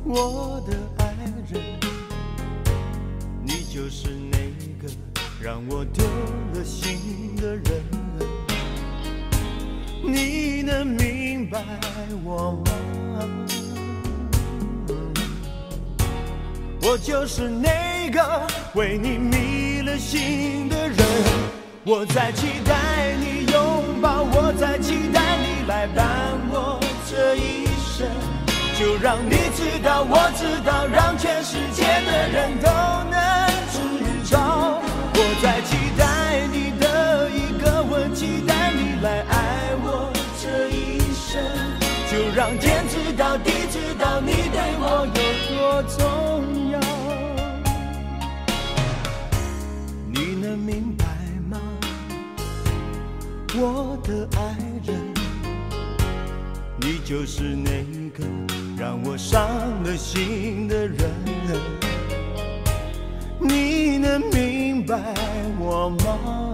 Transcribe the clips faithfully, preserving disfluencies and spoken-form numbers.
我的爱人，你就是那个让我丢了心的人。你能明白我吗？我就是那个为你迷了心的人。我在期待你拥抱，我在期待你来伴我这一生。就让你知道，我知道，让全世界的人都能知道。我在期待你的一个吻，期待你来爱我这一生。就让天知道，地知道，你对我有多重要。你能明白吗，我的爱人？你就是那个让我伤了心的人。你能明白我吗？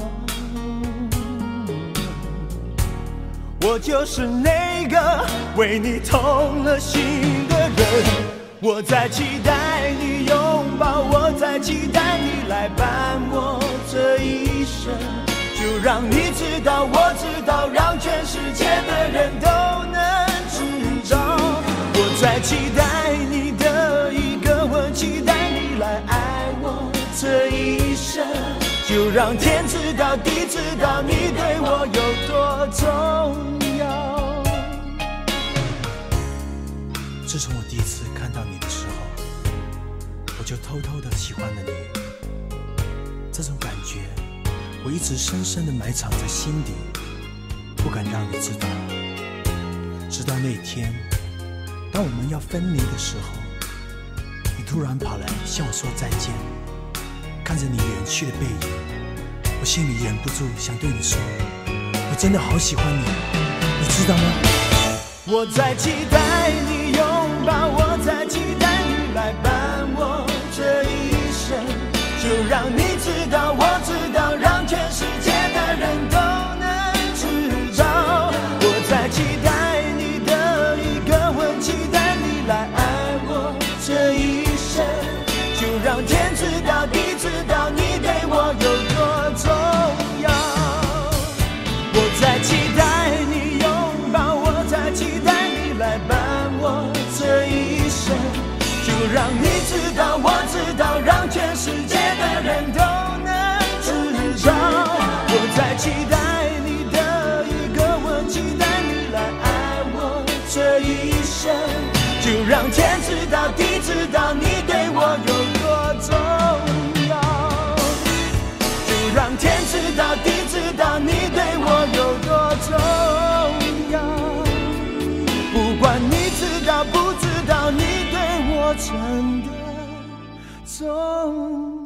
我就是那个为你痛了心的人。我在期待你拥抱，我在期待你来伴我这一生。就让你知道，我知道，让全世界的人都能知道。我在期待你的一个吻，期待你来爱我这一生。就让天知道，地知道，你对我有多重要。 自从我第一次看到你的时候，我就偷偷的喜欢了你。这种感觉我一直深深地埋藏在心底，不敢让你知道。直到那天，当我们要分离的时候，你突然跑来向我说再见。看着你远去的背影，我心里忍不住想对你说，我真的好喜欢你，你知道吗？ 我在期待你拥抱，我在期待你来伴我这一生。就让你知道，我知道，让全世界的人都能知道。我在期待你的一个吻，期待你来爱我这一生。就让天知道，地知道，你对我有多重要。我在期待你拥抱，我在期待你来伴我这一生。就让你知道，我知道，让全世界的人都能知道。我在期待你的一个吻，期待你来爱我这一生。就让天知道，地知道，你对我有多重要。就让天知道，地知道，你对我有多重要。不管你知道不知道，你对我真的重要。